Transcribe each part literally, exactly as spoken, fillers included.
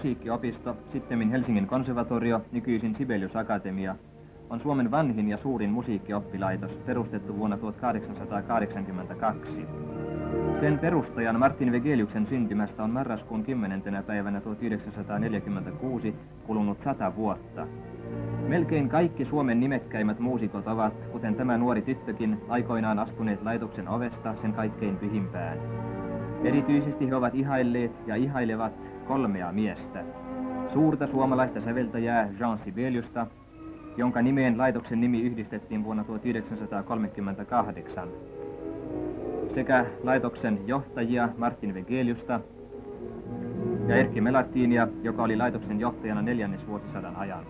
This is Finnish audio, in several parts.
musiikkiopisto, sittemmin Helsingin konservatorio, nykyisin Sibelius Akatemia, on Suomen vanhin ja suurin musiikkioppilaitos, perustettu vuonna tuhatkahdeksansataakahdeksankymmentäkaksi. Sen perustajan Martin Wegeliuksen syntymästä on marraskuun kymmenentenä päivänä tuhatyhdeksänsataaneljäkymmentäkuusi kulunut sata vuotta. Melkein kaikki Suomen nimekkäimmät muusikot ovat, kuten tämä nuori tyttökin, aikoinaan astuneet laitoksen ovesta sen kaikkein pyhimpään. Erityisesti he ovat ihailleet ja ihailevat kolmea miestä. Suurta suomalaista säveltäjää Jean Sibeliusta, jonka nimeen laitoksen nimi yhdistettiin vuonna tuhatyhdeksänsataakolmekymmentäkahdeksan, sekä laitoksen johtajia Martin Wegeliusta ja Erkki Melartinia, joka oli laitoksen johtajana neljännesvuosisadan ajan.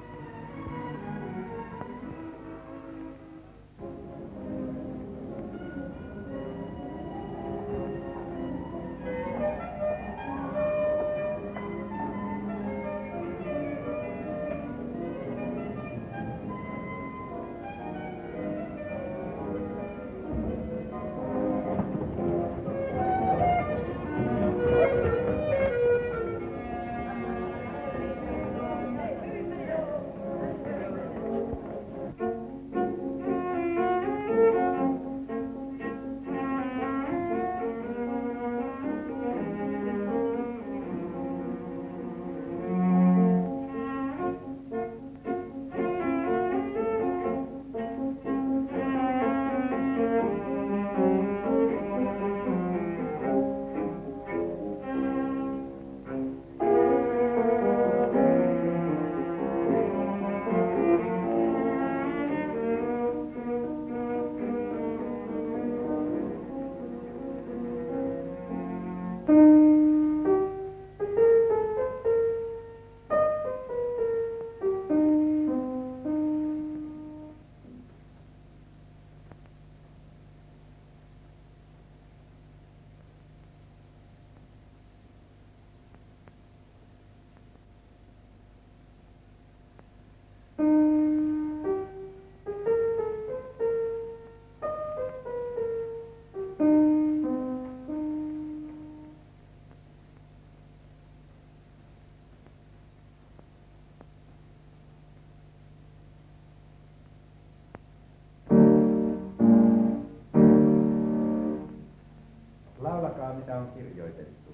Laulakaa, mitä on kirjoitettu.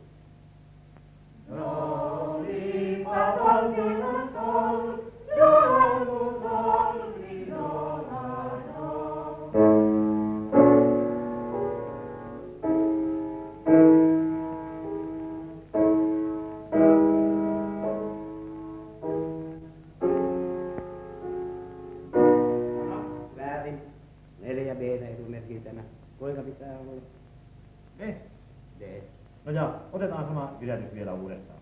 No, liipa sol, joulu sol, joulu sol, milloin väärin. Neljä B-tä etumerkiltänä. Kuinka pitää olla? Des. Des. No ja, otetaan sama pidätys vielä uudestaan.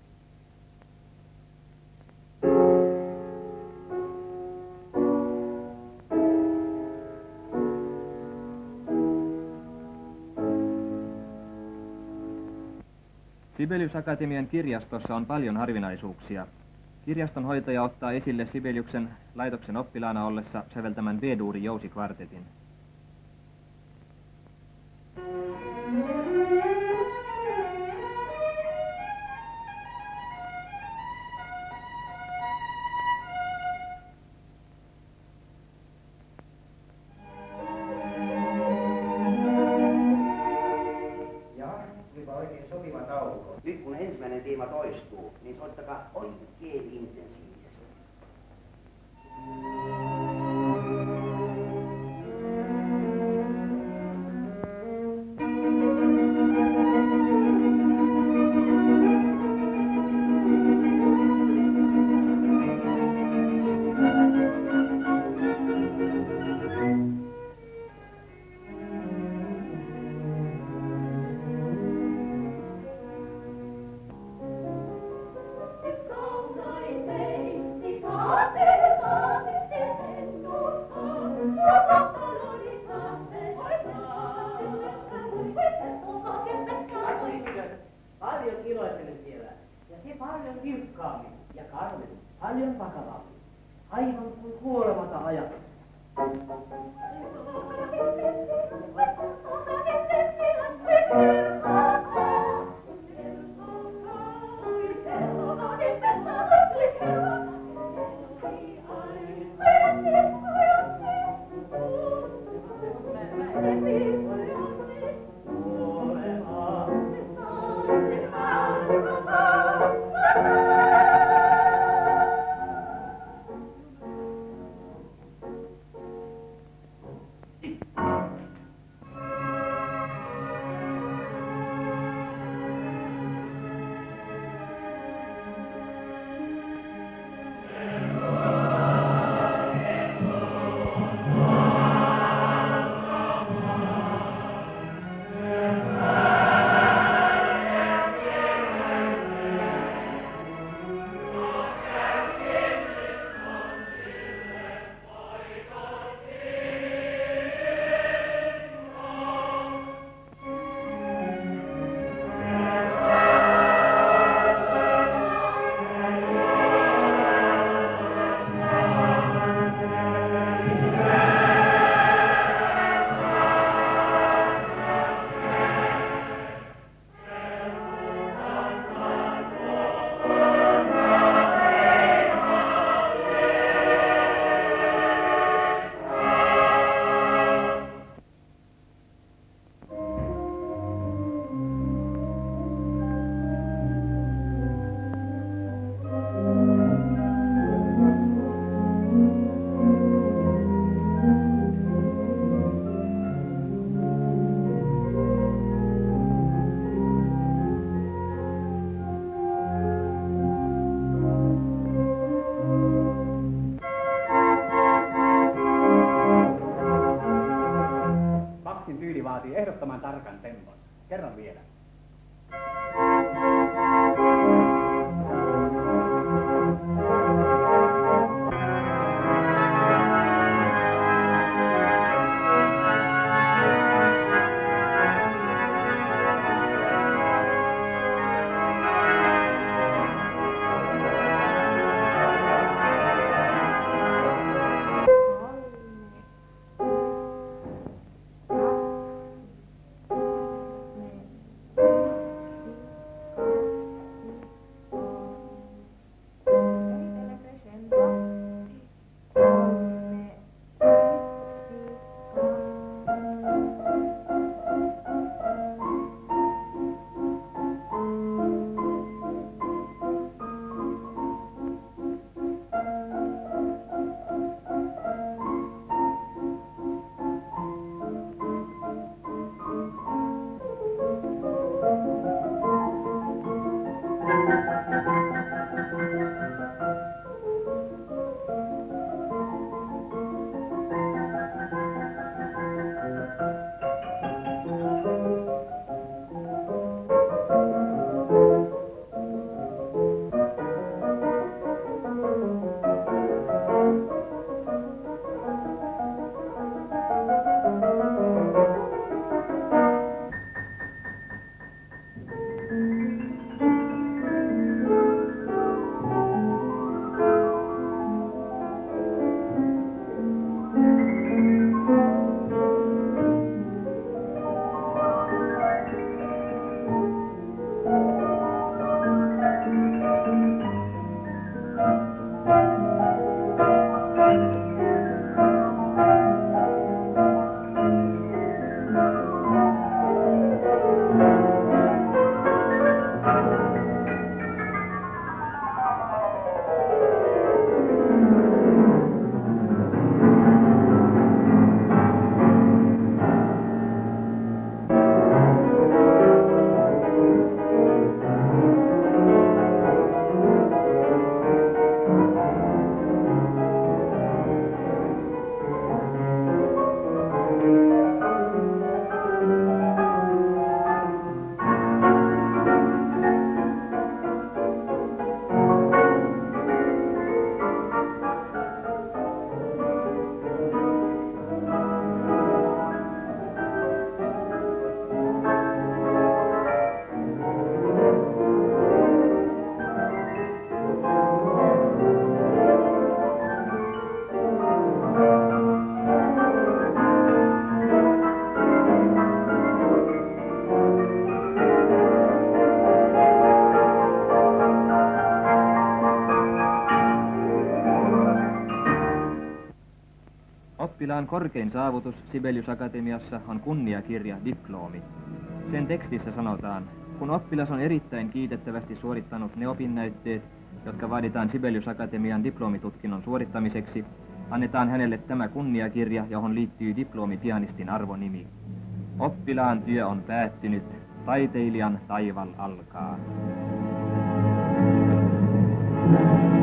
Sibelius Akatemian kirjastossa on paljon harvinaisuuksia. Kirjaston hoitaja ottaa esille Sibeliuksen laitoksen oppilaana ollessa säveltämän B-duuri jousikvartetin. Nyt kun ensimmäinen teema toistuu, niin soittakaa oikein intensiivisesti. Paljon iloisemmin siellä. Ja se paljon vilkkaammin ja Karmen paljon vakavammin. Aivan kuin kuolemata ajatus. Thank you. Oppilaan korkein saavutus Sibelius Akatemiassa on kunniakirja diplomi. Sen tekstissä sanotaan, kun oppilas on erittäin kiitettävästi suorittanut ne opinnäytteet, jotka vaaditaan Sibelius Akatemian diplomitutkinnon suorittamiseksi, annetaan hänelle tämä kunniakirja, johon liittyy diplomipianistin arvonimi. Oppilaan työ on päättynyt, taiteilijan taival alkaa.